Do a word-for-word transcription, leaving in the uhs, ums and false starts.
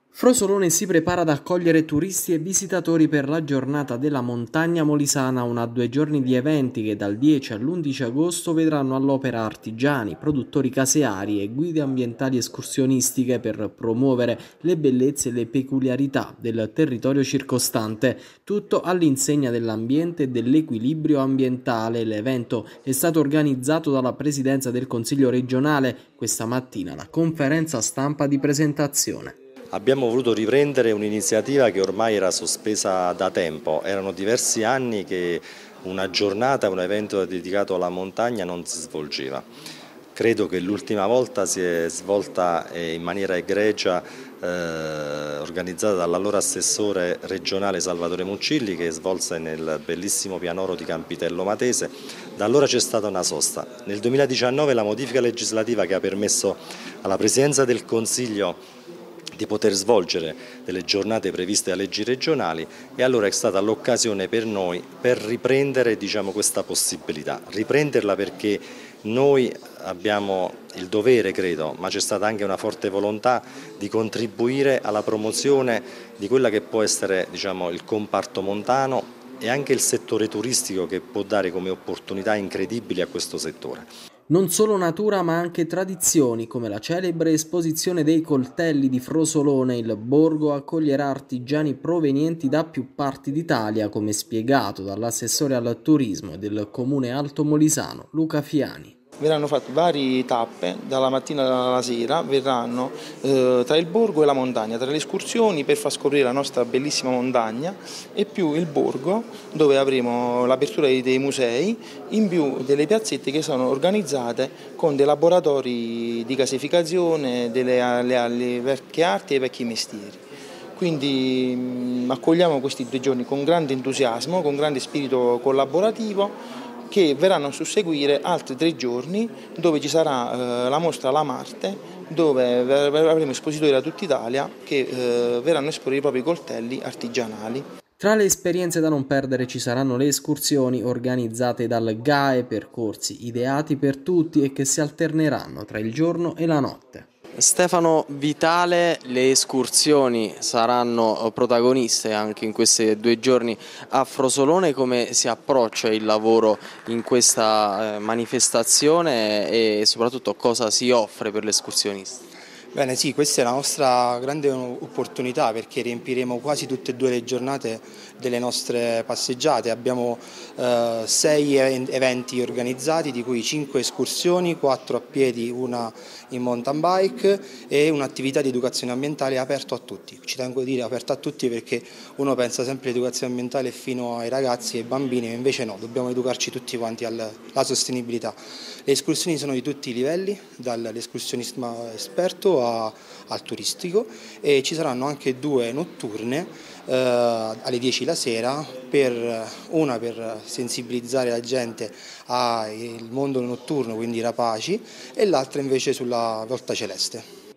Frosolone si prepara ad accogliere turisti e visitatori per la giornata della montagna molisana, una a due giorni di eventi che dal dieci all'undici agosto vedranno all'opera artigiani, produttori caseari e guide ambientali escursionistiche per promuovere le bellezze e le peculiarità del territorio circostante, tutto all'insegna dell'ambiente e dell'equilibrio ambientale. L'evento è stato organizzato dalla Presidenza del Consiglio regionale. Questa mattina la conferenza stampa di presentazione. Abbiamo voluto riprendere un'iniziativa che ormai era sospesa da tempo, erano diversi anni che una giornata, un evento dedicato alla montagna non si svolgeva. Credo che l'ultima volta si è svolta in maniera egregia, eh, organizzata dall'allora assessore regionale Salvatore Muccilli, che svolse nel bellissimo pianoro di Campitello Matese. Da allora c'è stata una sosta. Nel duemiladiciannove la modifica legislativa che ha permesso alla Presidenza del Consiglio di poter svolgere delle giornate previste da leggi regionali, e allora è stata l'occasione per noi per riprendere, diciamo, questa possibilità, riprenderla perché noi abbiamo il dovere, credo, ma c'è stata anche una forte volontà di contribuire alla promozione di quella che può essere, diciamo, il comparto montano e anche il settore turistico, che può dare come opportunità incredibili a questo settore. Non solo natura ma anche tradizioni, come la celebre esposizione dei coltelli di Frosolone. Il borgo accoglierà artigiani provenienti da più parti d'Italia, come spiegato dall'assessore al turismo del comune Alto Molisano, Luca Fiani. Verranno fatte varie tappe, dalla mattina alla sera, verranno eh, tra il borgo e la montagna, tra le escursioni per far scoprire la nostra bellissima montagna e più il borgo, dove avremo l'apertura dei musei, in più delle piazzette che sono organizzate con dei laboratori di casificazione delle alle, alle vecchie arti e ai vecchi mestieri. Quindi mh, accogliamo questi due giorni con grande entusiasmo, con grande spirito collaborativo, che verranno a susseguire altri tre giorni dove ci sarà eh, la mostra La Marte, dove avremo espositori da tutta Italia che eh, verranno a esporre i propri coltelli artigianali. Tra le esperienze da non perdere ci saranno le escursioni organizzate dal G A E, percorsi ideati per tutti e che si alterneranno tra il giorno e la notte. Stefano Vitale, le escursioni saranno protagoniste anche in questi due giorni a Frosolone. Come si approccia il lavoro in questa manifestazione e soprattutto cosa si offre per l'escursionista? Bene, sì, questa è la nostra grande opportunità, perché riempiremo quasi tutte e due le giornate delle nostre passeggiate. Abbiamo eh, sei eventi organizzati, di cui cinque escursioni, quattro a piedi, una in mountain bike e un'attività di educazione ambientale aperto a tutti. Ci tengo a dire aperto a tutti perché uno pensa sempre all'educazione ambientale fino ai ragazzi e ai bambini, ma invece no, dobbiamo educarci tutti quanti alla, alla sostenibilità. Le escursioni sono di tutti i livelli, dall'escursionismo esperto a, al turistico, e ci saranno anche due notturne eh, alle dieci la sera, per, una per sensibilizzare la gente al mondo notturno, quindi i rapaci, e l'altra invece sulla volta celeste.